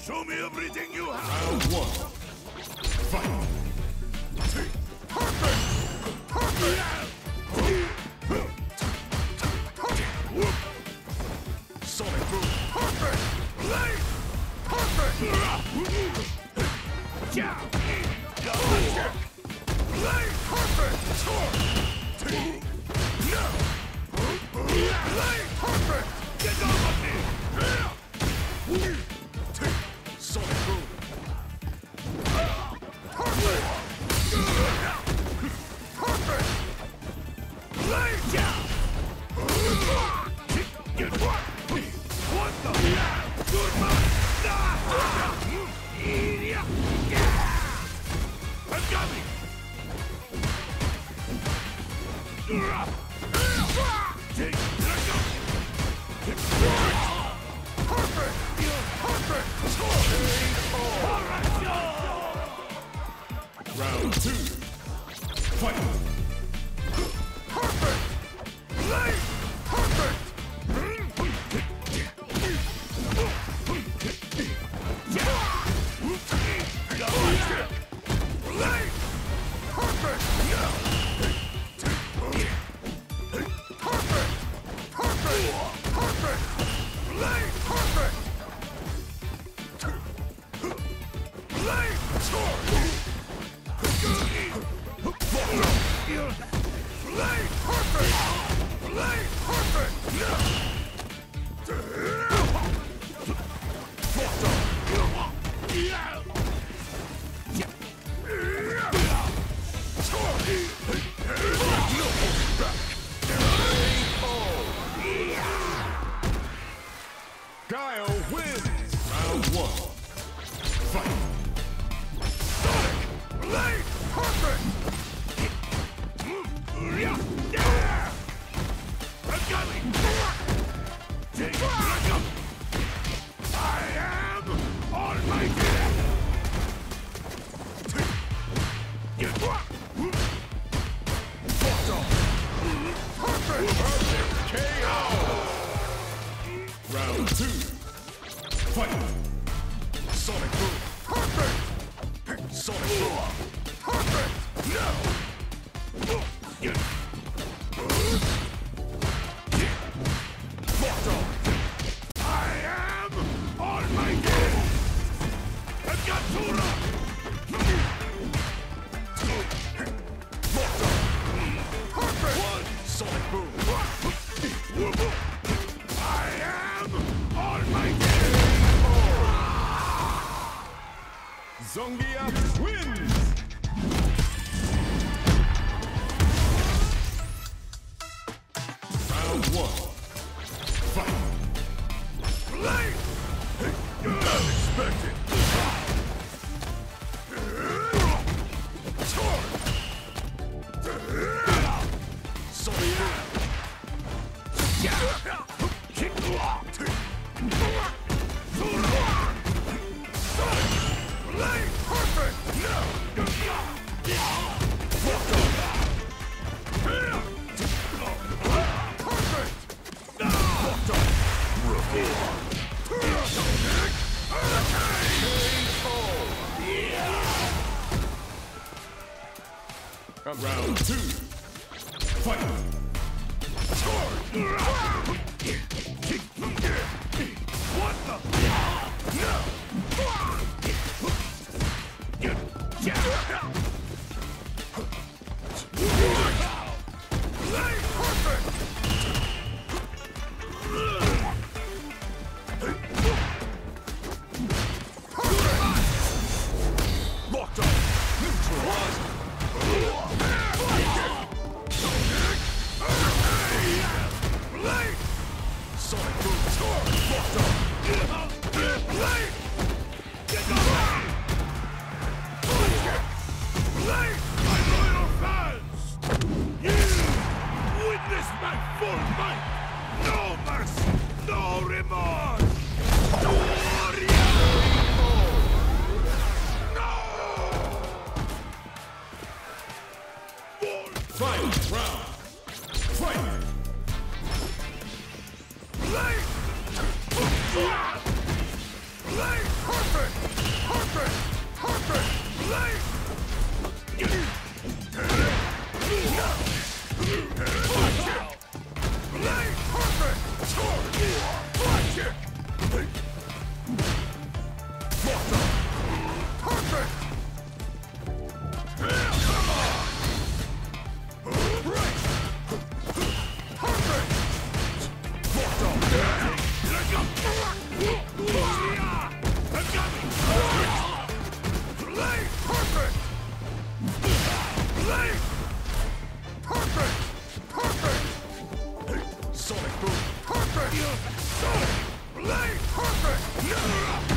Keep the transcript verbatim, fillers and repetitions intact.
Show me everything you have. Round one. Fight. Perfect. Perfect. Sonic boom. Perfect. Blade. Perfect. Yeah. Blade. Perfect. No. Blade. Perfect. Get off of me. Sonic boom. Perfect. Perfect. Blade. Yeah. Get what? What the? Good man. I'm coming. Take Perfect. Perfect. Round two. Fight. Perfect. Blade. Perfect. Blade. Perfect. No. Perfect. Perfect. Perfect. Blade. Perfect. Blade. Sword. Blade. Perfect. Blade. Perfect. No. Guile wins. Round one. Fight. Sonic. Blade. Perfect. I'm coming. Take back up. I am almighty. Get what? Perfect. Perfect K O. Round two. Fight. Sonic boom. Perfect. Sonic boom. Perfect. No. Get. I am almighty. I've got Tura. Perfect. One. Sonic boom. I am almighty. Zongia wins. Round one. Fight. Blade. Unexpected. Sonic boom. Blade. Perfect. No. Perfect. Round two. Fight. What the? No. Blade. Perfect. Locked up. Neutralized. Blade. Sonic boom. Locked up. Blade. Get away. Blade. My loyal fans. You witness my full might. No mercy. No remorse. Warrior. No. Fight. Round. Fight. Blade. Blade. Perfect. Sonic boom. Perfect! Sonic! Blade! Perfect!